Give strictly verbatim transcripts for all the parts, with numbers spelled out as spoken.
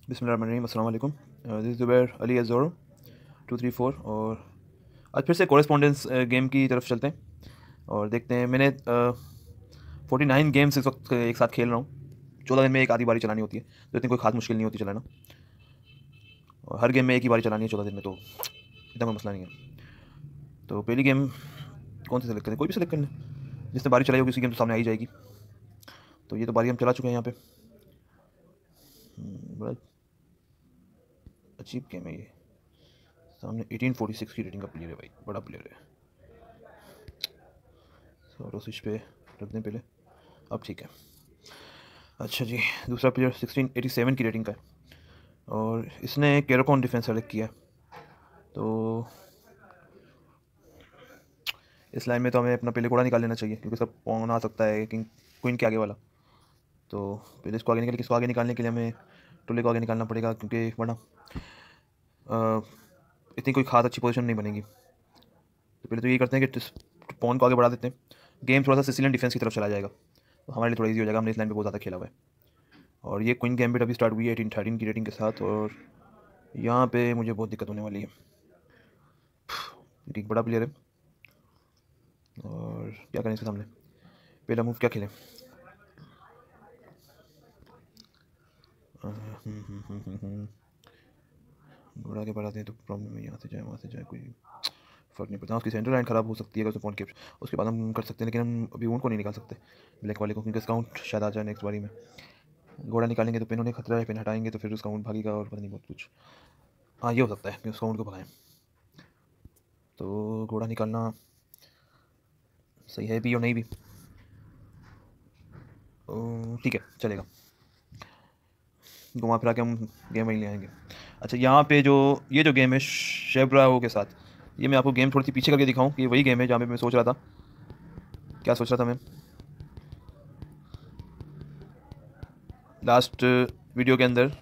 बिस्मिल्लाहिर्रहमानिर्रहीम, अस्सलाम वालेकुम। दिस इज़ ज़ुबैर अली अज़ोरो टू थ्री फोर। और आज फिर से कॉरेस्पॉन्डेंस गेम की तरफ चलते हैं और देखते हैं। मैंने फोर्टी नाइन गेम्स इस वक्त एक साथ खेल रहा हूँ। चौदह दिन में एक आधी बारी चलानी होती है, तो इतनी कोई खास मुश्किल नहीं होती चलाना। और हर गेम में एक ही बारी चलानी है चौदह दिन में, तो इतना कोई मसला नहीं है। तो पहली गेम कौन सी सेलेक्ट करें? कोई भी सेलेक्ट कर लें, जिसने बारी चलाई होगी उसी गेम तो सामने आ ही जाएगी। तो ये तो बारी हम चला चुके हैं यहाँ पे। हम्म, बड़ा अजीब गेम है ये। सामने एटीन फोर्टी सिक्स की रेटिंग का प्लेयर है भाई, बड़ा प्लेयर है। सौरव स्विच पे रख दें पहले, अब ठीक है। अच्छा जी, दूसरा प्लेयर सिक्सटीन एटी सेवन की रेटिंग का है और इसने कैरोकॉन डिफेंस सेलेक्ट किया। तो इस लाइन में तो हमें अपना पहले घोड़ा निकाल लेना चाहिए, क्योंकि सब पॉन आ सकता है किंग क्वीन के आगे वाला। तो पहले इसको आगे निकल इसको आगे निकालने के लिए हमें टुल्ले को आगे निकालना पड़ेगा, क्योंकि वरना इतनी कोई खास अच्छी पोजीशन नहीं बनेगी। तो पहले तो ये करते हैं कि पॉन को आगे बढ़ा देते हैं। गेम थोड़ा सा सिसिलियन डिफेंस की तरफ चला जाएगा, तो हमारे लिए थोड़ा ईजी हो जाएगा। हमने इस लाइन पे बहुत ज़्यादा खेला हुआ है। और ये क्वीन गैम्बिट अभी स्टार्ट हुई है एटीन थर्टीन की रेटिंग के साथ, और यहाँ पे मुझे बहुत दिक्कत होने वाली है। एक बड़ा प्लेयर है और क्या करें इसके सामने? पहला मूव क्या खेलें? घोड़ा आगे बढ़ाते हैं तो प्रॉब्लम है, यहाँ से जाए वहाँ से जाए कोई फ़र्क नहीं पड़ता। उसकी सेंटर लाइन ख़राब हो सकती है अगर उसे पॉइंट कैप्चर, उसके बाद हम कर सकते हैं। लेकिन हम अभी ऊँट को नहीं निकाल सकते, ब्लैक वाले को, क्योंकि डिस्काउंट शायद आ जाए नेक्स्ट बारी में। घोड़ा निकालेंगे तो पेन होने खतरा है, पेन हटाएंगे तो फिर उसका ऊँट भागेगा और पता नहीं बहुत कुछ। हाँ, ये हो सकता है कि उसका ऊँट को भगाएं। तो घोड़ा निकालना सही है भी और नहीं भी, ठीक है चलेगा। घुमा फिरा के हम गेम वहीं ले आएंगे। अच्छा, यहाँ पे जो ये जो गेम है शेब्राओ के साथ, ये मैं आपको गेम थोड़ी सी पीछे करके दिखाऊं कि वही गेम है जहाँ पे मैं सोच रहा था। क्या सोच रहा था मैं लास्ट वीडियो के अंदर?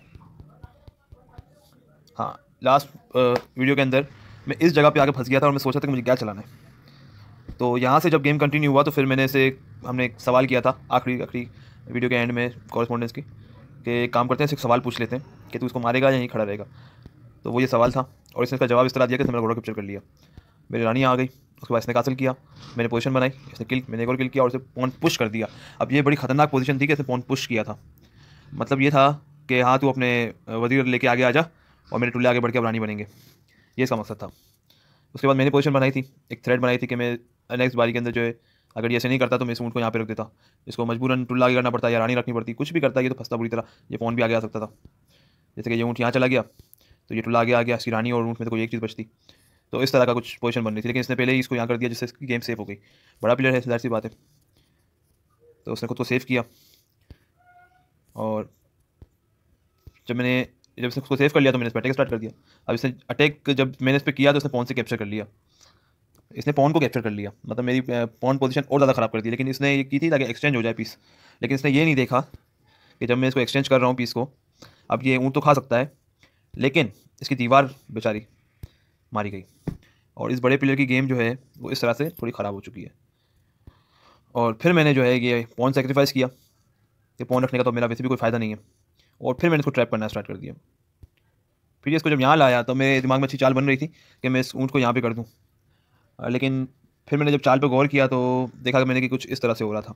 हाँ, लास्ट वीडियो के अंदर मैं इस जगह पे आके फंस गया था और मैं सोचा था कि मुझे क्या चलाना है। तो यहाँ से जब गेम कंटिन्यू हुआ तो फिर मैंने इसे हमने एक सवाल किया था आखिरी आखिरी वीडियो के एंड में कॉरेस्पॉन्डेंस की, कि एक काम करते हैं, इसे सवाल पूछ लेते हैं कि तू इसको मारेगा या यहीं खड़ा रहेगा। तो वो ये सवाल था और इसने इसका जवाब इस तरह दिया कि इसने मेरा घोड़ा कैप्चर कर लिया। मेरी रानी आ गई, उसके बाद इसने कासल किया, मैंने पोजीशन बनाई, इसने किल, मैंने एक और किल किया और इसे पॉन पुश कर दिया। अब ये बड़ी खतरनाक पोजीशन थी कि इसने पॉन पुश किया था। मतलब ये था कि हाँ तू अपने वजीर लेके आगे आ जा और मेरे टुल्ले आगे बढ़ के अब रानी बनेंगे, ये इसका मकसद था। उसके बाद मैंने पोजीशन बनाई थी, एक थ्रेड बनाई थी कि मैं नेक्स्ट बारी के अंदर जो है, अगर ये ऐसे नहीं करता तो मैं इस ऊँट को यहाँ पे रख देता, इसको मजबूरन टुल्ला आगे करना पड़ता या रानी रखनी पड़ती, कुछ भी करता ये तो फंसता बुरी तरह। ये फ़ोन भी आगे आ सकता था, जैसे कि ये ऊँट यहाँ चला गया तो ये टुल्ला आगे आ गया, इसकी रानी और ऊँट में तो कोई एक चीज़ बचती। तो इस तरह का कुछ पोजीशन बन रही थी, लेकिन इसने पहले ही इसको यहाँ कर दिया जिससे इसकी गेम सेफ हो गई। बड़ा प्लेयर है, जाहिर सी बात है, तो उसने खुद को सेव किया। और जब मैंने जब इसने उसको सेव कर लिया तो मैंने इस पर अटैक स्टार्ट कर दिया। अब इसने अटैक जब मैंने इस पर किया तो इसने पॉन से कैप्चर कर लिया, इसने पॉन को कैप्चर कर लिया, मतलब मेरी पॉन पोजीशन और ज़्यादा ख़राब कर दी। लेकिन इसने ये की थी ताकि एक्सचेंज हो जाए पीस, लेकिन इसने ये नहीं देखा कि जब मैं इसको एक्सचेंज कर रहा हूँ पीस को, अब ये ऊँट तो खा सकता है लेकिन इसकी दीवार बेचारी मारी गई। और इस बड़े प्लेयर की गेम जो है वो इस तरह से थोड़ी ख़राब हो चुकी है। और फिर मैंने जो है ये पॉन सेक्रीफाइस किया कि पॉन रखने का तो मेरा वैसे भी कोई फ़ायदा नहीं है, और फिर मैंने इसको ट्रैप करना स्टार्ट कर दिया। फिर इसको जब यहाँ लाया तो मेरे दिमाग में अच्छी चाल बन रही थी कि मैं इस ऊँट को यहाँ पे कर दूँ, लेकिन फिर मैंने जब चाल पे गौर किया तो देखा कि मैंने कि कुछ इस तरह से हो रहा था।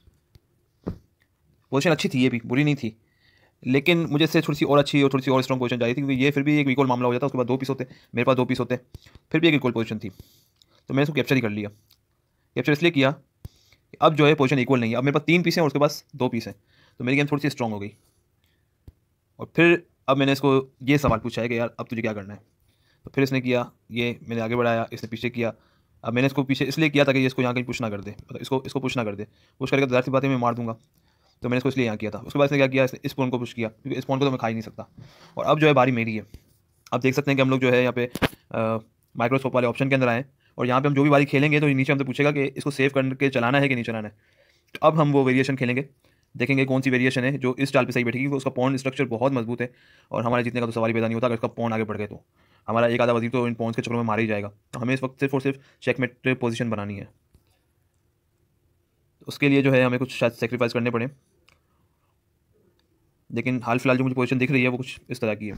पोजीशन अच्छी थी, ये भी बुरी नहीं थी, लेकिन मुझे इससे थोड़ी सी और अच्छी और थोड़ी सी और स्ट्रॉन्ग पोजीशन चाहिए थी, क्योंकि ये फिर भी एक इक्वल मामला हो जाता। उसके बाद दो पीस होते, मेरे पास दो पीस होते, फिर भी एक इक्वल पोजीशन थी। तो मैंने इसको कैप्चर ही कर लिया। कैप्चर इसलिए किया कि अब जो है पोजीशन इक्वल नहीं है, अब मेरे पास तीन पीस हैं और उसके पास दो पीस हैं, तो मेरी गेम थोड़ी सी स्ट्रॉन्ग हो गई। और फिर अब मैंने इसको ये सवाल पूछा है कि यार अब तुझे क्या करना है। तो फिर इसने किया, ये मैंने आगे बढ़ाया, इसने पीछे किया। अब मैंने इसको पीछे इसलिए किया था कि ये इसको यहाँ कहीं पुश ना कर दे, मतलब इसको इसको पुश ना कर दे। पुश करके तो ज़ाहिर सी बात है मैं मार दूंगा, तो मैंने इसको इसलिए यहाँ किया था। उसके बाद इसने क्या किया, इसने इस पॉन को पुश किया, क्योंकि इस पॉन को तो मैं खा ही नहीं सकता। और अब जो है बारी मेरी है। आप देख सकते हैं कि हम लोग जो है यहाँ पे माइक्रोस्कोप वाले ऑप्शन के अंदर आए, और यहाँ पे हम जो भी बारी खेलेंगे तो नीचे हमसे पूछेगा कि इसको सेव करके चलाना है कि नहीं चलाना है। तो अब हम वो वेरिएशन खेलेंगे, देखेंगे कौन सी वेरिएशन है जो इस चाल पे सही बैठेगी, क्योंकि उसका पॉन स्ट्रक्चर बहुत मजबूत है और हमारे जीतने का तो सवाल ही पैदा नहीं होता। अगर इसका पॉन आगे बढ़ गए तो हमारा एक आधा वजीर तो इन पॉन्स के चक्रों में मारा ही जाएगा। तो हमें इस वक्त सिर्फ और सिर्फ चेकमेट पोजीशन बनानी है। तो उसके लिए जो है हमें कुछ शायद सेक्रीफाइस करने पड़े। लेकिन हाल फिलहाल जो मुझे पोजीशन दिख रही है वो कुछ इस तरह की है,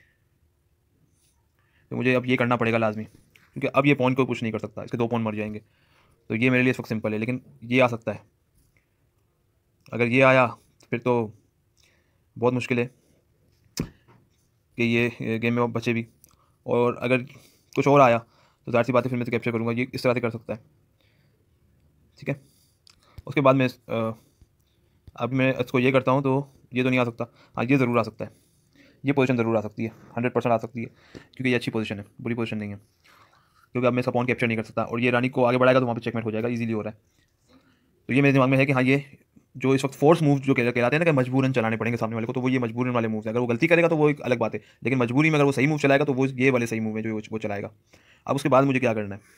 तो मुझे अब ये करना पड़ेगा लाजमी, क्योंकि अब ये पॉइंट को कुछ नहीं कर सकता, इसके दो पॉइंट मर जाएंगे। तो ये मेरे लिए इस वक्त सिंपल है, लेकिन ये आ सकता है। अगर ये आया तो फिर तो बहुत मुश्किल है कि ये गेम में बचे भी, और अगर कुछ और आया तो ज़ाहिर सी बात है फिर मैं तो कैप्चर करूँगा। ये इस तरह से कर सकता है, ठीक है। उसके बाद मैं अ, अब मैं इसको ये करता हूँ तो ये तो नहीं आ सकता। हाँ, ये ज़रूर आ सकता है, ये पोजीशन ज़रूर आ सकती है, हंड्रेड परसेंट आ सकती है, क्योंकि ये अच्छी पोजीशन है, बुरी पोजीशन नहीं है। क्योंकि अब मैं इसका पॉन कैप्चर नहीं कर सकता, और ये रानी को आगे बढ़ाएगा तो वहाँ पे चेकमेट हो जाएगा, इजीली हो रहा है। तो ये मेरे दिमाग में है कि हाँ, ये जो इस वक्त फोर्स मूव जो कहलाते हैं ना कि मजबूरन चलाने पड़ेंगे सामने वाले को, तो वो ये मजबूरन वाले मूव है। अगर वो गलती करेगा तो वो एक अलग बात है, लेकिन मजबूरी में अगर वो सही मूव चलाएगा तो वो ये वाले सही मूव है जो वो चलाएगा। अब उसके बाद मुझे क्या करना है,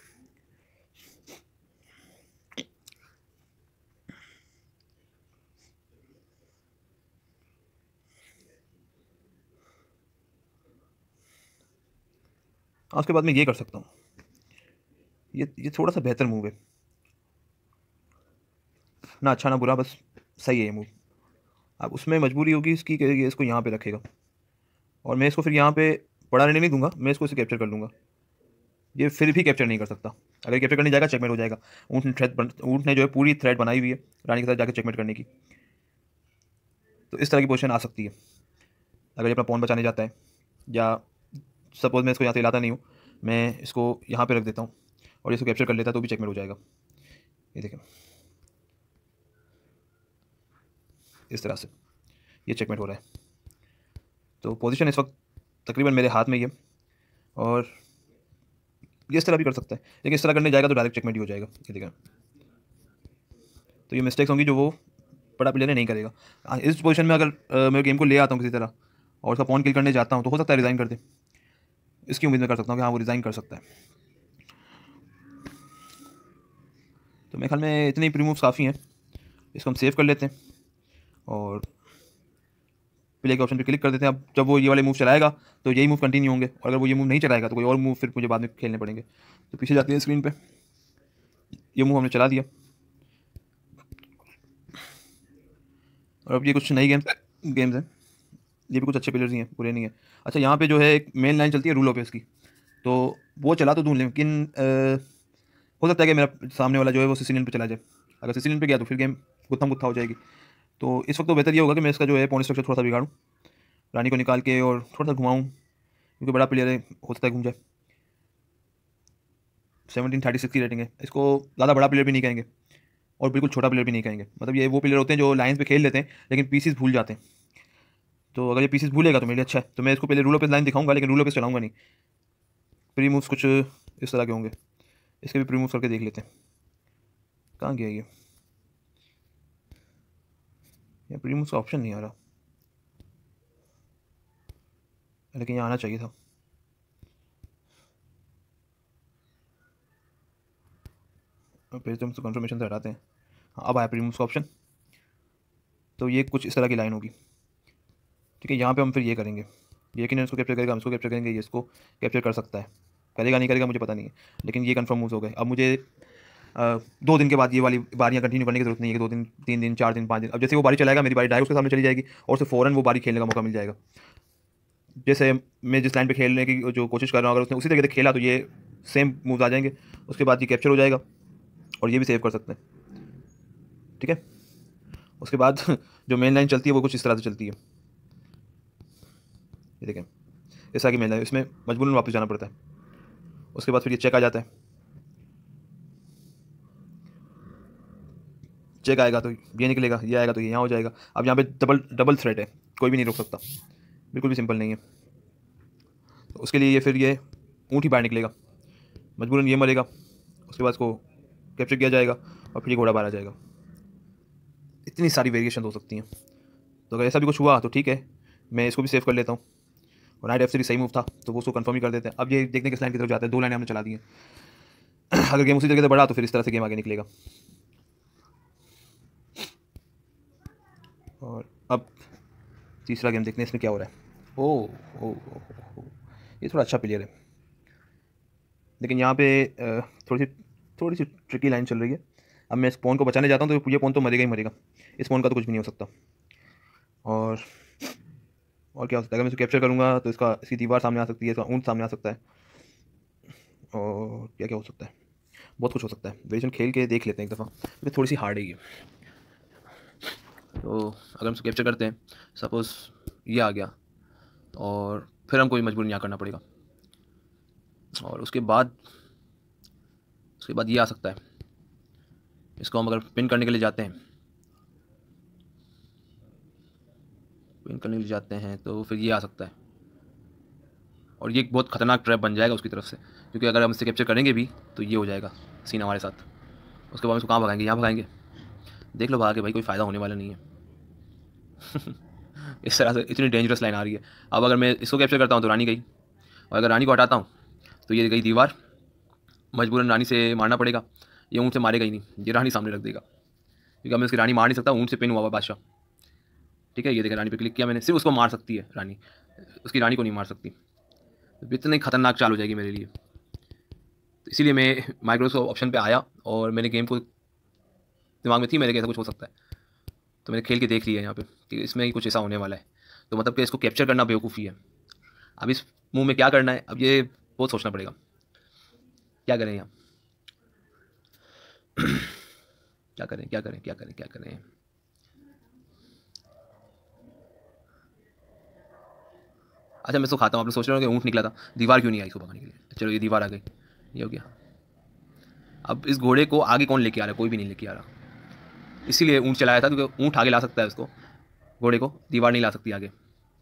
हाँ, उसके बाद मैं ये कर सकता हूँ। ये ये थोड़ा सा बेहतर मूव है ना, अच्छा ना बुरा, बस सही है ये मूव। अब उसमें मजबूरी होगी इसकी कि ये इसको यहाँ पे रखेगा, और मैं इसको फिर यहाँ पे बड़ा रहने नहीं दूंगा, मैं इसको इसे कैप्चर कर लूँगा। ये फिर भी कैप्चर नहीं कर सकता, अगर कैप्चर करने जाएगा चेकमेट हो जाएगा। ऊँट ने थ्रेड ऊँट ने जो है पूरी थ्रेड बनाई हुई है रानी के साथ जाकर चेकमेट करने की। तो इस तरह की पोजीशन आ सकती है अगर ये अपना पॉन बचाने जाता है, या सपोज मैं इसको यहाँ से हिलाता नहीं हूँ, मैं इसको यहाँ पे रख देता हूँ और इसको कैप्चर कर लेता है तो भी चेकमेट हो जाएगा। ये देखें, इस तरह से ये चेकमेट हो रहा है। तो पोजीशन इस वक्त तकरीबन मेरे हाथ में ही है, और ये इस तरह भी कर सकता है, लेकिन इस तरह करने जाएगा तो डायरेक्ट चेकमेट ही हो जाएगा। ये देखें, तो ये मिस्टेक्स होंगी जो वो बड़ा प्लेयर नहीं करेगा। हाँ, इस पोजीशन में अगर अ, मैं गेम को ले आता हूँ किसी तरह और उसका पॉन किल करने जाता हूँ तो हो सकता है रिज़ाइन कर दे, इसकी उम्मीद मैं कर सकता हूँ कि हाँ वो रिज़ाइन कर सकता है। तो मेरे ख्याल में इतने प्री मूव्स काफ़ी हैं, इसको हम सेव कर लेते हैं और प्ले के ऑप्शन पे क्लिक कर देते हैं। अब जब वो ये वाले मूव चलाएगा तो यही मूव कंटिन्यू होंगे, और अगर वो ये मूव नहीं चलाएगा तो कोई और मूव फिर मुझे बाद में खेलने पड़ेंगे। तो पीछे जाती है स्क्रीन पे, ये मूव हमने चला दिया, और अब ये कुछ नई गेम्स गेम्स हैं, ये भी कुछ अच्छे प्लेयर्स ही हैं, बुरे नहीं है। अच्छा, यहाँ पे जो है एक मेन लाइन चलती है रूल ऑफ की, तो वो चला तो दूँ, लेकिन अ, हो सकता है कि मेरा सामने वाला जो है वो सिसिलियन पे चला जाए। अगर सिसिलियन पे गया तो फिर गेम गुत्थम गुत्था हो जाएगी। तो इस वक्त तो बेहतर ये होगा कि मैं इसका जो है पॉइंट स्ट्रक्चर थोड़ा सा बिगाड़ूँ, रानी को निकाल के और थोड़ा सा घुमाऊँ, क्योंकि बड़ा प्लेयर है, हो सकता है घूम जाए। सेवनटीन थर्टी सिक्स की रेटिंग है, इसको ज़्यादा बड़ा प्लेयर भी नहीं कहेंगे और बिल्कुल छोटा प्लेयर भी नहीं कहेंगे। मतलब ये वो प्लेयर होते हैं जो लाइन्स पे खेल लेते हैं लेकिन पीसीस भूल जाते हैं। तो अगर ये पीसीस भूलेगा तो मेरे लिए अच्छा है। तो मैं इसको पहले रूल ऑफ लाइन दिखाऊंगा, लेकिन रूल ऑफ चलाऊंगा नहीं। प्री मूव्स कुछ इस तरह के होंगे, इसके भी प्री मूव्स करके देख लेते हैं। कहाँ गया ये ये प्री मूव्स का ऑप्शन नहीं आ रहा, लेकिन यहाँ आना चाहिए था। फिर तो हम कन्फर्मेशन से हटाते हैं। हाँ, अब आया प्री मूव्स का ऑप्शन। तो ये कुछ इस तरह की लाइन होगी, ठीक है। यहाँ पे हम फिर ये करेंगे, ये कि इसको कैप्चर करेगा, हम इसको कैप्चर करेंगे, ये इसको कैप्चर कर सकता है, करेगा नहीं करेगा मुझे पता नहीं है, लेकिन ये कंफर्म मूव्स हो गए। अब मुझे आ, दो दिन के बाद ये वाली बारियाँ कंटिन्यू करने की जरूरत नहीं है कि दो दिन, तीन दिन, चार दिन, पाँच दिन। अब जैसे वो बारी चलाएगा मेरी बारी डाई उसके सामने चली जाएगी और उसे फ़ौरन वो बारी खेलने का मौका मिल जाएगा। जैसे मैं जिस लाइन पे खेलने की जो कोशिश कर रहा हूँ, अगर उसने उसी तरीके से खेला तो ये सेम मूव्स आ जाएंगे, उसके बाद ये कैप्चर हो जाएगा और ये भी सेव कर सकते हैं, ठीक है। उसके बाद जो मेन लाइन चलती है वो कुछ इस तरह से चलती है, ये देखें, इस तरह की मेन लाइन, इसमें मजबूरन वापस जाना पड़ता है। उसके बाद फिर ये चेक आ जाता है, चेक आएगा तो ये निकलेगा, ये आएगा तो ये यहाँ हो जाएगा। अब यहाँ पे डबल डबल थ्रेट है, कोई भी नहीं रोक सकता, बिल्कुल भी सिंपल नहीं है। तो उसके लिए ये फिर ये ऊँट ही बाहर निकलेगा, मजबूरन ये मरेगा, उसके बाद इसको कैप्चर किया जाएगा और फिर ये घोड़ा बाहर आ जाएगा। इतनी सारी वेरिएशन हो सकती हैं, तो अगर ऐसा भी कुछ हुआ तो ठीक है, मैं इसको भी सेव कर लेता हूँ। और नाइट एफ सीरीज सही मूव था तो वो उसको कंफर्म ही कर देते हैं। अब ये देखने किस लाइन की तरफ जाता है, दो लाइनें हमने चला दी हैं। अगर गेम उसी तरीके से बढ़ा तो फिर इस तरह से गेम आगे निकलेगा। और अब तीसरा गेम देखने इसमें क्या हो रहा है। ओ ओ ओ, ओ, ये थोड़ा अच्छा प्लेयर है, लेकिन यहाँ पे थोड़ी सी थोड़ी सी ट्रिकी लाइन चल रही है। अब मैं इस पॉन को बचाने जाता हूँ तो ये पॉन तो मरेगा ही मरेगा, इस पॉन का तो कुछ भी नहीं हो सकता। और और क्या हो सकता है, अगर मैं इसको कैप्चर करूँगा तो इसका इसकी दीवार सामने आ सकती है, इसका ऊँट सामने आ सकता है, और क्या क्या हो सकता है, बहुत कुछ हो सकता है। वेरिएशन खेल के देख लेते हैं एक दफ़ा, क्योंकि थोड़ी सी हार्ड है ये। तो अगर हम इसको कैप्चर करते हैं, सपोज़ ये आ गया, और फिर हमको ये मजबूर यहाँ करना पड़ेगा, और उसके बाद उसके बाद ये आ सकता है। इसको हम अगर पिन करने के लिए जाते हैं पिन करने के लिए जाते हैं तो फिर ये आ सकता है, और ये एक बहुत ख़तरनाक ट्रैप बन जाएगा उसकी तरफ से, क्योंकि अगर हम इससे कैप्चर करेंगे भी तो ये हो जाएगा सीन हमारे साथ। उसके बाद हम इसको कहाँ भगाएंगे, यहाँ भगाएंगे। देख लो भगा के भाई, कोई फ़ायदा होने वाला नहीं है। इस तरह से इतनी डेंजरस लाइन आ रही है। अब अगर मैं इसको कैप्चर करता हूँ तो रानी गई, और अगर रानी को हटाता हूँ तो ये गई दीवार, मजबूरन रानी से मारना पड़ेगा। ये ऊँट से मारेगा ही नहीं, ये रानी सामने रख देगा, क्योंकि मैं उसकी रानी मार नहीं सकता, ऊँट से पिन हुआ हुआ बादशाह। ठीक है, ये देखिए रानी पे क्लिक किया मैंने, सिर्फ उसको मार सकती है रानी, उसकी रानी को नहीं मार सकती। तो इतनी खतरनाक चाल हो जाएगी मेरे लिए। तो इसीलिए मैं माइक्रोसॉफ्ट ऑप्शन पे आया, और मैंने गेम को दिमाग में थी मेरे कि ऐसा कुछ हो सकता है, तो मैंने खेल के देख लिया यहाँ पे कि इसमें ही कुछ ऐसा होने वाला है। तो मतलब कि इसको कैप्चर करना बेवकूफ़ी है। अब इस मूव में क्या करना है, अब ये बहुत सोचना पड़ेगा, क्या करें यहाँ, क्या करें क्या करें क्या करें क्या करें। अच्छा मैं इसको खाता हूँ, आप लोग सोच रहे हो कि ऊँट निकला था, दीवार क्यों नहीं आई इसको भगाने के लिए। चलो ये दीवार आ गई, ये हो गया। अब इस घोड़े को आगे कौन लेके आ रहा है, कोई भी नहीं लेके आ रहा, इसीलिए ऊँट चलाया था, क्योंकि ऊँट आगे ला सकता है उसको, घोड़े को दीवार नहीं ला सकती आगे।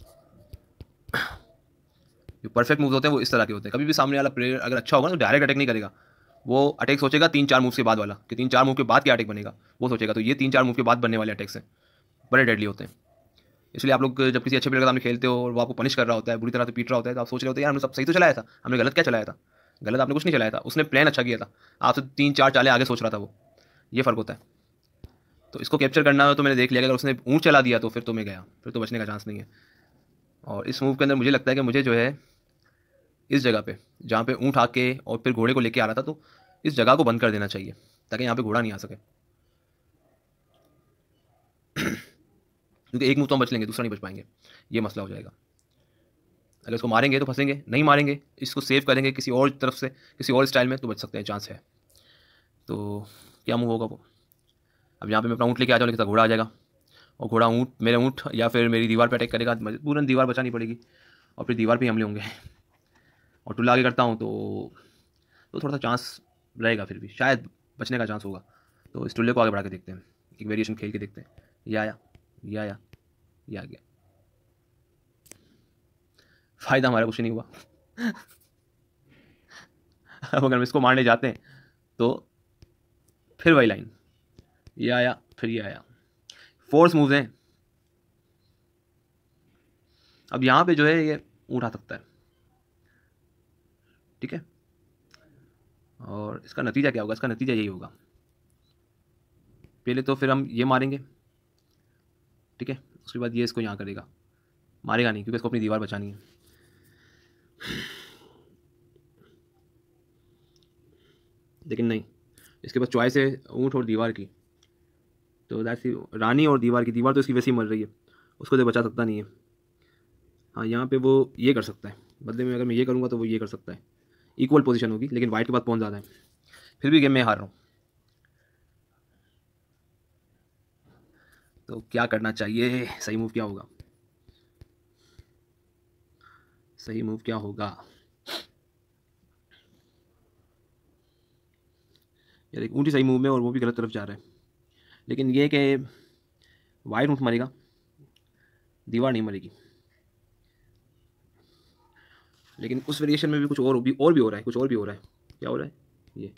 जो परफेक्ट मूव्स होते हैं वो इस तरह के होते हैं। कभी भी सामने वाला प्लेयर अगर अच्छा होगा तो डायरेक्ट अटैक नहीं करेगा, वो अटैक सोचेगा तीन चार मूव्स के बाद वाला, कि तीन चार मूव के बाद क्या अटैक बनेगा वो सोचेगा। तो ये तीन चार मूव के बाद बनने वाले अटैक्स हैं, बड़े डेडली होते हैं। इसलिए आप लोग जब किसी अच्छे प्लेयर के सामने खेलते हो और वो आपको पनिश कर रहा होता है, बुरी तरह से पीट रहा होता है, तो आप सोच रहे होते हैं यार हमने सब सही तो चलाया था, हमने गलत क्या चलाया था। गलत आपने कुछ नहीं चलाया था, उसने प्लान अच्छा किया था, आपसे तीन चार चालें आगे सोच रहा था वो, ये फ़र्क होता है। तो इसको कैप्चर करना हो तो मैंने देख लिया, अगर उसने ऊँट चला दिया तो फिर तो मैं गया, फिर तो बचने का चांस नहीं है। और इस मूव के अंदर मुझे लगता है कि मुझे जो है इस जगह पे जहाँ पे ऊँट आके और फिर घोड़े को लेके आ रहा था, तो इस जगह को बंद कर देना चाहिए ताकि यहाँ पे घोड़ा नहीं आ सके। क्योंकि एक मूव तो हम बच लेंगे, दूसरा नहीं बच पाएंगे, ये मसला हो जाएगा। अगर इसको मारेंगे तो फंसेंगे, नहीं मारेंगे इसको सेव करेंगे किसी और तरफ से, किसी और स्टाइल में, तो बच सकते हैं, चांस है। तो क्या मूव होगा वो। अब यहाँ पे मैं अपना ऊँट लेके आ जाऊँ, लेकिन घोड़ा आ जाएगा, और घोड़ा ऊँट मेरे ऊँट या फिर मेरी दीवार पे अटैक करेगा, पूरन दीवार बचानी पड़ेगी, और फिर दीवार पे हमले होंगे। और टुल्ला आगे करता हूँ तो तो थोड़ा सा चांस रहेगा, फिर भी शायद बचने का चांस होगा। तो इस टुल्ले को आगे बढ़ा के देखते हैं, एक वेरिएशन खेल के देखते हैं। ये आया, ये आया, ये आ गया, फ़ायदा हमारा कुछ नहीं हुआ। अब अगर हम इसको मारने जाते हैं तो फिर वही लाइन, ये आया फिर ये आया, फोर्स मूव्स हैं। अब यहाँ पे जो है ये उठा सकता है, ठीक है। और इसका नतीजा क्या होगा, इसका नतीजा यही होगा, पहले तो फिर हम ये मारेंगे, ठीक है। उसके बाद ये इसको यहाँ करेगा, मारेगा नहीं क्योंकि इसको अपनी दीवार बचानी है। लेकिन नहीं, इसके पास चॉइस है ऊँट और दीवार की, तो दैट्स रानी और दीवार की। दीवार तो इसकी वैसे ही मर रही है, उसको तो बचा सकता नहीं है। हाँ यहाँ पे वो ये कर सकता है, बदले में अगर मैं ये करूँगा तो वो ये कर सकता है, इक्वल पोजीशन होगी, लेकिन वाइट के पास पहुँच ज़्यादा है। फिर भी गेम में हार रहा हूँ, तो क्या करना चाहिए, सही मूव क्या होगा, सही मूव क्या होगा। यार एक ऊँटी सही मूव में, और वो भी गलत तरफ जा रहा है। लेकिन ये कि वाइट ऊँट मरेगा, दीवार नहीं मरेगी। लेकिन उस वेरिएशन में भी कुछ और भी और भी हो रहा है, कुछ और भी हो रहा है। क्या हो रहा है ये,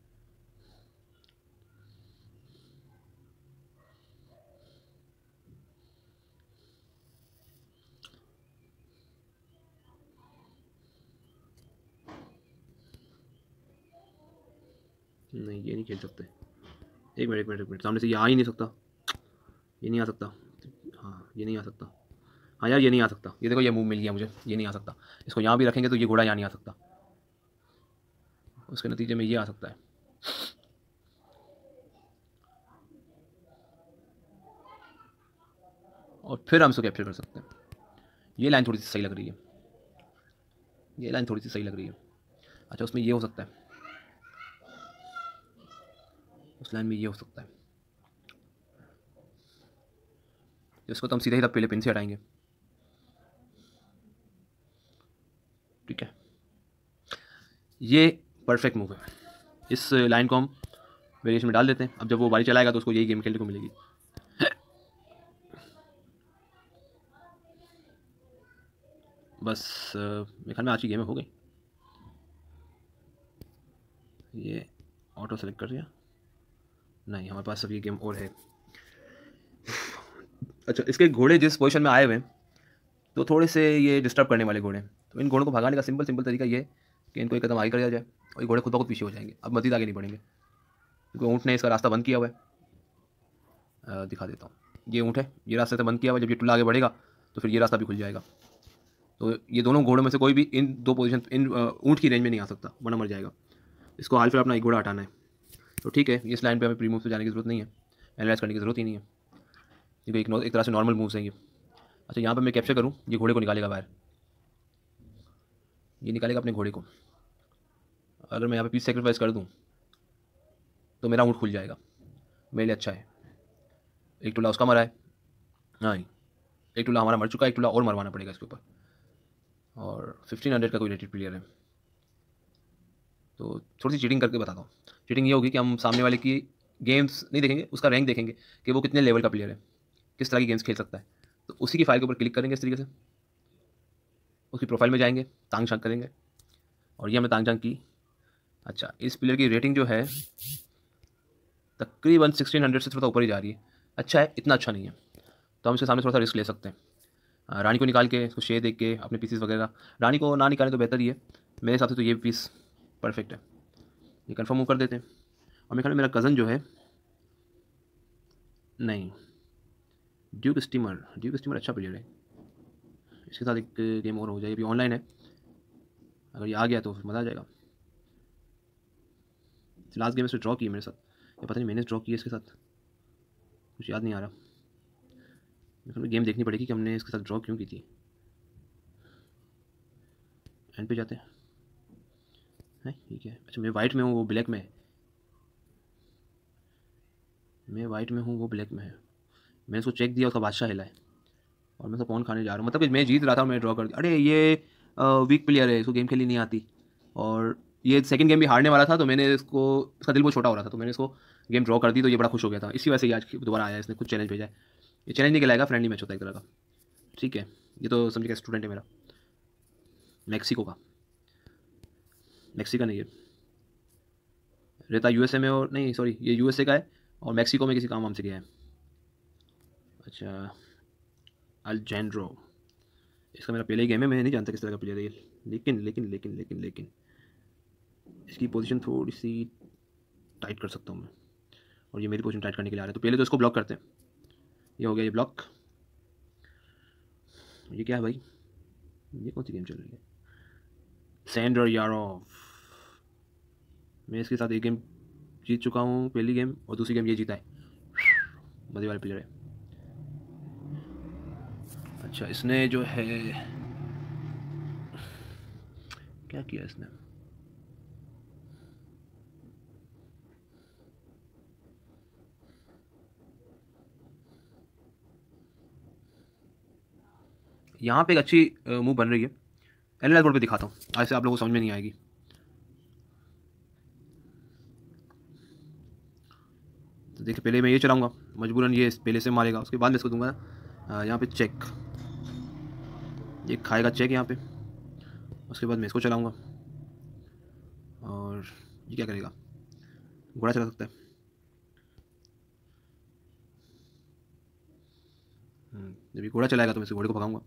नहीं ये नहीं खेल सकते। एक मिनट एक मिनट एक मिनट, सामने से ये आ ही नहीं सकता, ये नहीं आ सकता। हाँ ये नहीं आ सकता, हाँ यार ये नहीं आ सकता। ये देखो ये मूव मिल गया मुझे, ये नहीं आ सकता। इसको यहाँ भी रखेंगे तो ये घोड़ा यहाँ नहीं आ सकता, उसके नतीजे में ये आ सकता है। और फिर हम इसको कैप्चर कर सकते हैं। ये लाइन थोड़ी सी सही लग रही है, ये लाइन थोड़ी सी सही लग रही है। अच्छा, उसमें ये हो सकता है, उस लाइन में ये हो सकता है। इसको तो हम सीधे ही तब पहले पिन से हटाएंगे। ठीक है, ये परफेक्ट मूव है। इस लाइन को हम वेरिएशन में डाल देते हैं। अब जब वो बारी चलाएगा तो उसको यही गेम खेलने को मिलेगी। बस मेरे ख्याल में आज की गेम हो गई। ये ऑटो सेलेक्ट कर दिया, नहीं हमारे पास सब ये गेम और है। अच्छा, इसके घोड़े जिस पोजीशन में आए हुए हैं तो थोड़े से ये डिस्टर्ब करने वाले घोड़े, तो इन घोड़ों को भगाने का सिंपल सिंपल तरीका ये है कि इनको एक कदम आगे कर दिया जाए और ये घोड़े खुद ब खुद पीछे हो जाएंगे। अब मजीद आगे नहीं बढ़ेंगे क्योंकि ऊँट ने इसका रास्ता बंद किया हुआ है। दिखा देता हूँ, ये ऊँट है, ये रास्ते से बंद किया हुआ है। जब ये टुल्ला आगे बढ़ेगा तो फिर ये रास्ता भी खुल जाएगा। तो ये दोनों घोड़ों में से कोई भी इन दो पोजीशन इन ऊँट की रेंज में नहीं आ सकता, वरना मर जाएगा। इसको हाल फिर अपना एक घोड़ा हटाना है। तो ठीक है, इस लाइन पे हमें प्री मूव से जाने की ज़रूरत नहीं है, एनालाइज करने की ज़रूरत ही नहीं है क्योंकि एक, एक तरह से नॉर्मल मूव्स हैं ये। अच्छा, यहाँ पे मैं कैप्चर करूँ, ये घोड़े को निकालेगा बाहर, ये निकालेगा अपने घोड़े को। अगर मैं यहाँ पे पीस सेक्रीफाइस कर दूँ तो मेरा ऊँट खुल जाएगा, मेरे लिए अच्छा है। एक टुल्ला उसका मरा है, हाँ एक टुल्ला हमारा मर चुका है, एक टुल्ला और मरवाना पड़ेगा इसके ऊपर। और फिफ्टीन हंड्रेड का कोई रेटेड प्लेयर है, तो थोड़ी सी चीटिंग करके बताता हूँ। चीटिंग ये होगी कि हम सामने वाले की गेम्स नहीं देखेंगे, उसका रैंक देखेंगे कि वो कितने लेवल का प्लेयर है, किस तरह की गेम्स खेल सकता है। तो उसी की फाइल के ऊपर क्लिक करेंगे इस तरीके से, उसकी प्रोफाइल में जाएंगे, तांग झांक करेंगे और ये हमने तांग झांक की। अच्छा, इस प्लेयर की रेटिंग जो है तकरीबन सिक्सटीन हंड्रेड से थोड़ा ऊपर ही जा रही है। अच्छा है, इतना अच्छा नहीं है, तो हम इसके सामने थोड़ा सा रिस्क ले सकते हैं। रानी को निकाल के इसको शेयर देख के अपने पीसेस वगैरह, रानी को ना निकालें तो बेहतर ही है मेरे हिसाब से। तो ये पीस परफेक्ट है, ये कन्फर्म मूव कर देते हैं। और मेरे ख्याल में मेरा कज़न जो है, नहीं ड्यूक स्टीमर, ड्यूक स्टीमर अच्छा प्लेयर है, इसके साथ एक गेम और हो जाए, अभी ऑनलाइन है, अगर ये आ गया तो फिर मज़ा आ जाएगा। लास्ट गेम इसने ड्रॉ की है मेरे साथ, ये पता नहीं मैंने ड्रॉ की है इसके साथ, कुछ याद नहीं आ रहा। मेरे गेम देखनी पड़ेगी कि हमने इसके साथ ड्रॉ क्यों की थी। एंड पे जाते हैं, है ठीक है। अच्छा, मैं वाइट में हूँ, वो ब्लैक में है, मैं वाइट में हूँ, वो ब्लैक में है। मैंने उसको चेक दिया, उसका बादशाह हिला है और मैं उसको पॉन खाने जा रहा हूँ। मतलब कि मैं जीत रहा था और मैंने ड्रॉ कर दिया। अरे ये वीक प्लेयर है, इसको गेम खेलनी नहीं आती, और ये सेकंड गेम भी हारने वाला था, तो मैंने इसको, इसका दिल बहुत छोटा हो रहा था, तो मैंने इसको गेम ड्रॉ कर दी। तो ये बड़ा खुश हो गया था, इसी वजह से ये आज दोबारा आया, इसने कुछ चैलेंज भेजा है। ये चैलेंज नहीं कहलाएगा, फ्रेंडली मैच होता है एक तरह का। ठीक है, ये तो समझिएगा स्टूडेंट है मेरा, मैक्सिको का, मैक्सिकन है ये, रहता यूएसए में, और नहीं सॉरी ये यूएसए का है और मैक्सिको में किसी काम वाम से गया है। अच्छा, अल्जेंड्रो, इसका मेरा पहले ही गेम है, मैं नहीं जानता किस तरह का प्लेयर है ये, लेकिन लेकिन लेकिन लेकिन लेकिन इसकी पोजीशन थोड़ी सी टाइट कर सकता हूँ मैं, और ये मेरी पोजीशन टाइट करने के लिए आ रहा है। तो पहले तो इसको ब्लॉक करते हैं, ये हो गया ये ब्लॉक। ये क्या है भाई, ये कौन सी गेम चल रही है, सैंडर यारोव। मैं इसके साथ एक गेम जीत चुका हूँ, पहली गेम, और दूसरी गेम ये जीता है, मजे वाले प्लेयर है। अच्छा, इसने जो है क्या किया इसने, यहाँ पे एक अच्छी मूव बन रही है, एनालाइज बोर्ड पे दिखाता हूँ, ऐसे आप लोगों को समझ में नहीं आएगी। तो देखिए, पहले मैं ये चलाऊंगा, मजबूरन ये पहले से मारेगा, उसके बाद मैं इसको दूंगा यहाँ पे चेक, ये खाएगा चेक यहाँ पे, उसके बाद मैं इसको चलाऊंगा, और ये क्या करेगा, घोड़ा चला सकता है, जब ये घोड़ा चलाएगा तो मैं इस घोड़े को भगाऊंगा,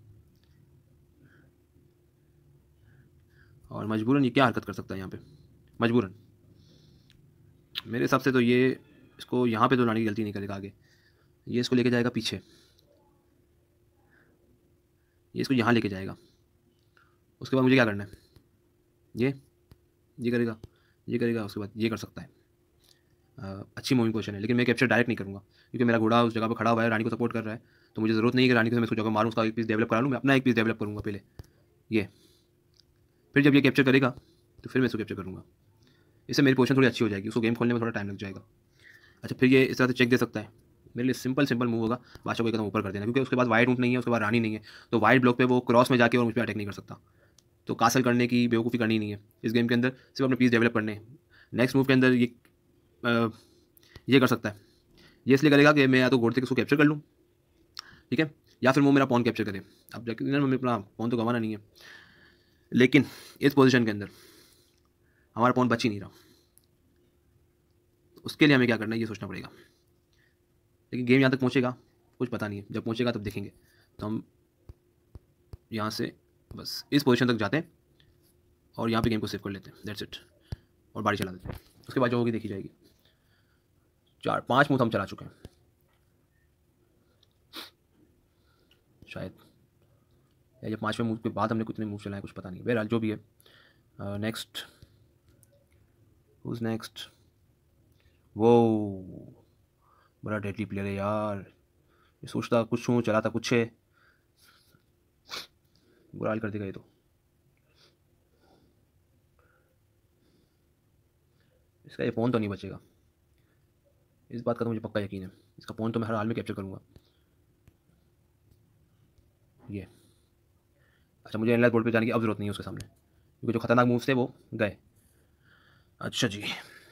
और मजबूरन ये क्या हरकत कर सकता है यहाँ पे, मजबूरन मेरे हिसाब से तो ये इसको यहाँ पे तो लाने की गलती नहीं करेगा आगे, ये इसको लेके जाएगा पीछे, ये इसको यहाँ लेके जाएगा, उसके बाद मुझे क्या करना है, ये ये करेगा, ये करेगा, उसके बाद ये कर सकता है। आ, अच्छी मूविंग पोजीशन है, लेकिन मैं कैप्चर डायरेक्ट नहीं करूँगा क्योंकि मेरा घोड़ा उस जगह पर खड़ा हुआ है, रानी को सपोर्ट कर रहा है, तो मुझे ज़रूरत नहीं है कि रानी को मैं इसको जाकर मारूँ, उसका एक पीस डेवलप करा लूँ, मैं अपना एक पीस डेवलप करूँगा पहले ये, फिर जब ये कैप्चर करेगा तो फिर मैं इसको कैप्चर करूँगा। इससे मेरी पोजीशन थोड़ी अच्छी हो जाएगी, उसको गेम खोलने में थोड़ा टाइम लग जाएगा। अच्छा, फिर ये इस तरह से चेक दे सकता है। मेरे लिए सिंपल सिंपल मूव होगा, बादशाह को एकदम ऊपर कर देना, क्योंकि उसके बाद वाइट ऊँट नहीं है, उसके बाद रानी नहीं है, तो वाइट ब्लॉक पे वो क्रॉस में जाके और मुझ पर अटैक नहीं कर सकता। तो कासल करने की बेवकूफ़ी करनी नहीं है इस गेम के अंदर, सिर्फ अपने पीस डेवलप करने हैं। नेक्स्ट मूव के अंदर ये आ, ये कर सकता है, ये इसलिए करेगा कि मैं या तो घोड़े को कैप्चर कर लूँ, ठीक है, या फिर वो मेरा पॉन कैप्चर करे। अब जाके मैं अपना पॉन तो गंवाना नहीं है, लेकिन इस पोजीशन के अंदर हमारा पॉन बच ही नहीं रहा, उसके लिए हमें क्या करना है ये सोचना पड़ेगा। लेकिन गेम यहाँ तक पहुँचेगा कुछ पता नहीं है, जब पहुँचेगा तब देखेंगे। तो हम यहाँ से बस इस पोजीशन तक जाते हैं और यहाँ पे गेम को सेव कर लेते हैं, दैट्स इट, और बारी चला देते हैं। उसके बाद जो होगी देखी जाएगी। चार पाँच मूव हम चला चुके हैं शायद, या ये पाँचवें मूव के बाद हमने कितने मूव चलाए कुछ पता नहीं, बहरहाल जो भी है। Next, who's next? वो बड़ा डेडली प्लेयर है यार, ये सोचता कुछ हूँ चलाता कुछ है, बुरा हाल कर देगा ये तो। इसका ये फ़ोन तो नहीं बचेगा, इस बात का तो मुझे पक्का यकीन है, इसका फ़ोन तो मैं हर हाल में कैप्चर करूँगा ये। अच्छा, मुझे एनलाइज बोर्ड पे जाने की अब जरूरत नहीं है उसके सामने, क्योंकि जो खतरनाक मूव्स थे वो गए। अच्छा जी,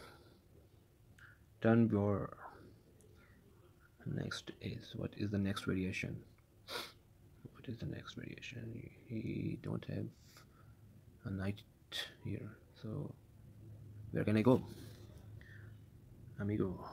turn your next is, what is the next variation, what is the next variation? He don't have a knight here, so where can I go amigo?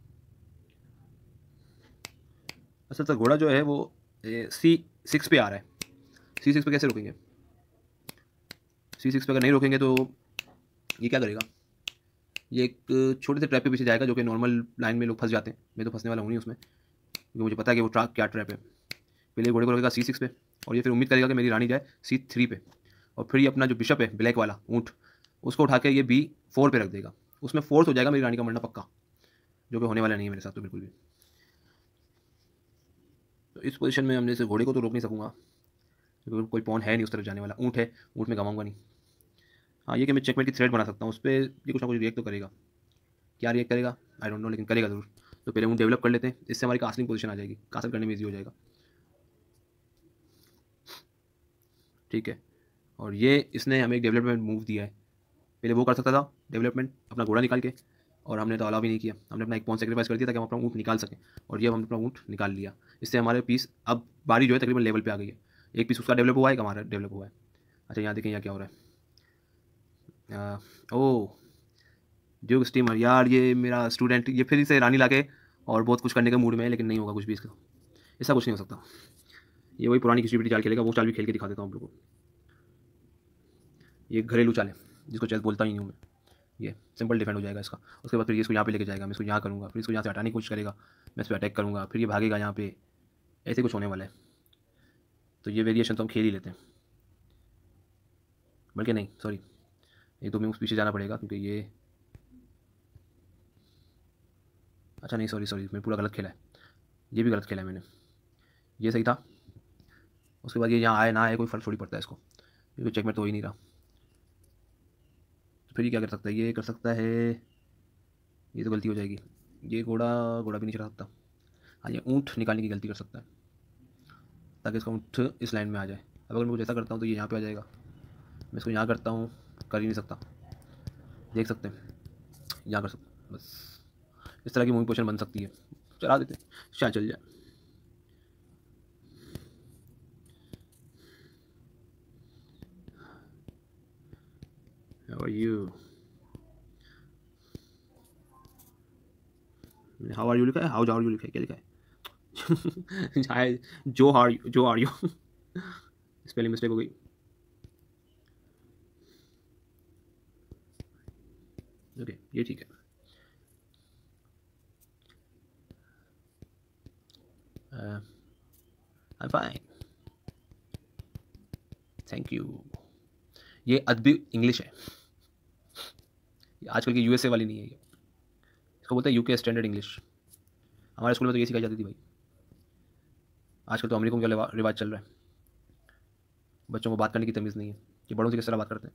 असल तो घोड़ा जो है वो सी सिक्स पे आ रहा है, सी सिक्स पे कैसे रोकेंगे? सी सिक्स पे अगर नहीं रोकेंगे तो ये क्या करेगा, ये एक छोटे से ट्रैप पे पीछे जाएगा, जो कि नॉर्मल लाइन में लोग फंस जाते हैं, मैं तो फंसने वाला हूँ नहीं उसमें, क्योंकि मुझे पता है कि वो ट्रैप क्या ट्रैप है। पहले घोड़े को रोकेगा सी सिक्स पे, और ये फिर उम्मीद करेगा कि मेरी रानी जाए सी थ्री पे, और फिर ये अपना जो बिशप है ब्लैक वाला ऊँट, उसको उठा के ये बी फोर पे रख देगा, उसमें फोर्थ हो जाएगा मेरी रानी का मरना पक्का, जो कि होने वाला नहीं है मेरे साथ तो बिल्कुल भी। तो इस पोजीशन में हमने से घोड़े को तो रोक नहीं सकूँगा, क्योंकि कोई पॉन है नहीं उस तरफ जाने वाला, ऊँट है, ऊँट में गवाऊंगा नहीं। हाँ, ये कि मैं चेकमेट की थ्रेड बना सकता हूँ, उस पर ये कुछ ना कुछ रिएक्ट तो करेगा, क्या रिएक्ट करेगा आई डोंट नो, लेकिन करेगा ज़रूर। तो पहले ऊँट डेवलप कर लेते हैं, इससे हमारी कास्लिंग पोजीशन आ जाएगी, कासल करने में ईजी हो जाएगा, ठीक है। और ये इसने हमें एक डेवलपमेंट मूव दिया है, पहले वो कर सकता था डेवलपमेंट अपना घोड़ा निकाल के, और हमने तो अलाउ भी नहीं किया, हमने अपना एक पॉन सेक्रीफाइस कर दिया ताकि हम अपना ऊँट निकाल सकें, और ये हमने अपना ऊँट निकाल लिया। इससे हमारे पीस अब बारी जो है तकरीबन लेवल पे आ गई है, एक पीस उसका डेवलप हुआ है, एक हमारा डेवलप हुआ है। अच्छा, यहाँ देखें यहाँ क्या हो रहा है, ओह ड्यूक स्टीमर, यार ये मेरा स्टूडेंट ये फिर से रानी लाके और बहुत कुछ करने के मूड में है, लेकिन नहीं होगा कुछ भी इसका, ऐसा कुछ नहीं हो सकता। ये वही पुरानी खिचड़ी पिटी चाल खेलेगा, वो चाल भी खेल के दिखा देता हूँ आप लोगों को। ये घरेलू चाल है जिसको चेस बोलता ही नहीं हूँ मैं, ये सिंपल डिफेंड हो जाएगा इसका। उसके बाद फिर ये इसको यहाँ पे लेके जाएगा, मैं इसको यहाँ करूँगा, फिर इसको यहाँ से हटाने की कोशिश करेगा, मैं इस पर अटैक करूँगा, फिर ये भागेगा यहाँ पे, ऐसे कुछ होने वाला है। तो ये वेरिएशन तो हम खेल ही लेते हैं, बल्कि नहीं सॉरी, एक दो मूव्स पीछे जाना पड़ेगा, क्योंकि ये अच्छा नहीं सॉरी सॉरी मैंने पूरा गलत खेला है, ये भी गलत खेला है मैंने, ये सही था। उसके बाद ये यहाँ आए ना आए कोई फर्क थोड़ी पड़ता है इसको, क्योंकि चेकमेट तो हो ही नहीं रहा। तो फिर ये क्या कर सकता है, ये कर सकता है, ये तो गलती हो जाएगी, ये घोड़ा घोड़ा भी नहीं चढ़ा सकता। हाँ, ये ऊँट निकालने की गलती कर सकता है, ताकि इसका ऊँट इस लाइन में आ जाए। अब अगर मैं कुछ ऐसा करता हूँ तो ये यहाँ पे आ जाएगा, मैं इसको यहाँ करता हूँ, कर ही नहीं सकता, देख सकते हैं, यहाँ कर सकते, बस इस तरह की मूवी पोजिशन बन सकती है, चला देते हैं शायद चल जाए। How are you? How are you लिखा है, how are you लिखा है, क्या लिखा है? शायद जो आर यू, जो आर यू स्पेलिंग मिस्टेक हो गई। ओके, ये ठीक है। I am fine, thank you. ये अदबी इंग्लिश है, ये आजकल की यूएसए वाली नहीं है, ये इसको बोलते हैं यूके स्टैंडर्ड इंग्लिश। हमारे स्कूल में तो ये सिखाई जाती थी भाई, आजकल तो अमेरिकों का रिवा- रिवाज चल रहा है, बच्चों को बात करने की तमीज़ नहीं है कि बड़ों से किस तरह बात करते हैं।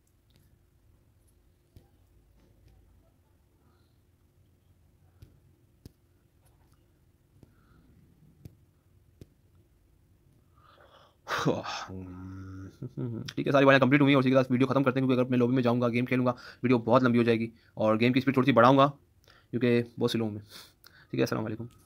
ठीक है, सारी बातें कंप्लीट हुई और उसी के साथ वीडियो खत्म करते हैं, क्योंकि अगर मैं लॉबी में जाऊँगा, गेम खेलूँगा, वीडियो बहुत लंबी हो जाएगी और गेम की स्पीड थोड़ी सी बढ़ाऊँगा क्योंकि बहुत स्लो हूँ मैं। ठीक है, अस्सलाम वालेकुम।